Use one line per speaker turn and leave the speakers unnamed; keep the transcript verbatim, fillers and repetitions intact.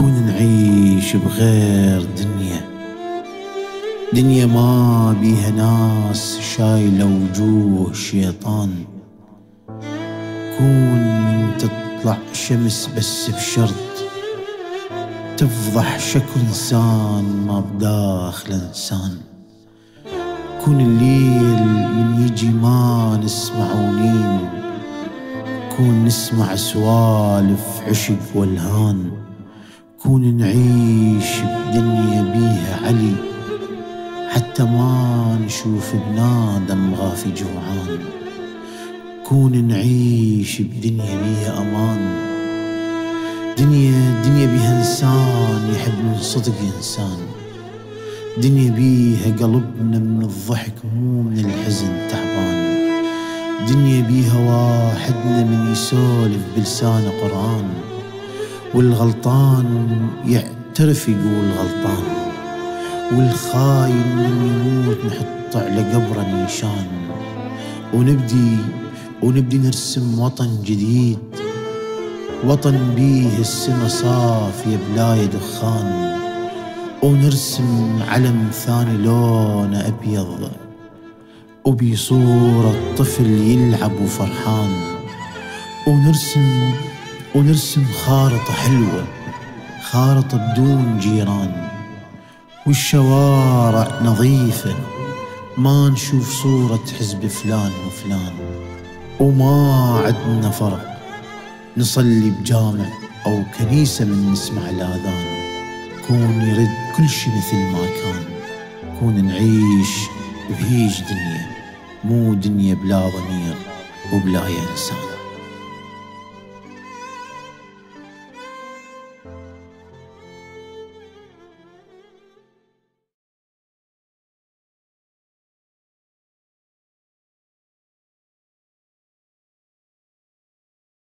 كون نعيش بغير دنيا، دنيا ما بيها ناس شايلة وجوه شيطان. كون من تطلع شمس بس بشرط تفضح شكو إنسان ما بداخل إنسان. كون الليل من يجي ما نسمع ونين، كون نسمع سوالف عشق والهان. كون نعيش بدنيا بيها علي حتى ما نشوف بنادم غافي جوعان. كون نعيش بدنيا بيها أمان، دنيا دنيا بيها إنسان يحب من صدق إنسان. دنيا بيها قلبنا من الضحك مو من الحزن تعبان. دنيا بيها واحدنا من يسولف بلسان قرآن، والغلطان يعترف يقول غلطان، والخاين من يموت نحط على قبره نيشان. ونبدي ونبدي نرسم وطن جديد، وطن بيه السما صافية بلاي دخان. ونرسم علم ثاني لونه أبيض وبي صورة طفل يلعب وفرحان. ونرسم ونرسم خارطة حلوة، خارطة بدون جيران، والشوارع نظيفة ما نشوف صورة حزب فلان وفلان. وما عدنا فرق نصلي بجامع أو كنيسة من نسمع الآذان. كون يرد كل شي مثل ما كان، كون نعيش بهيج دنيا مو دنيا بلا ضمير وبلا إنسان.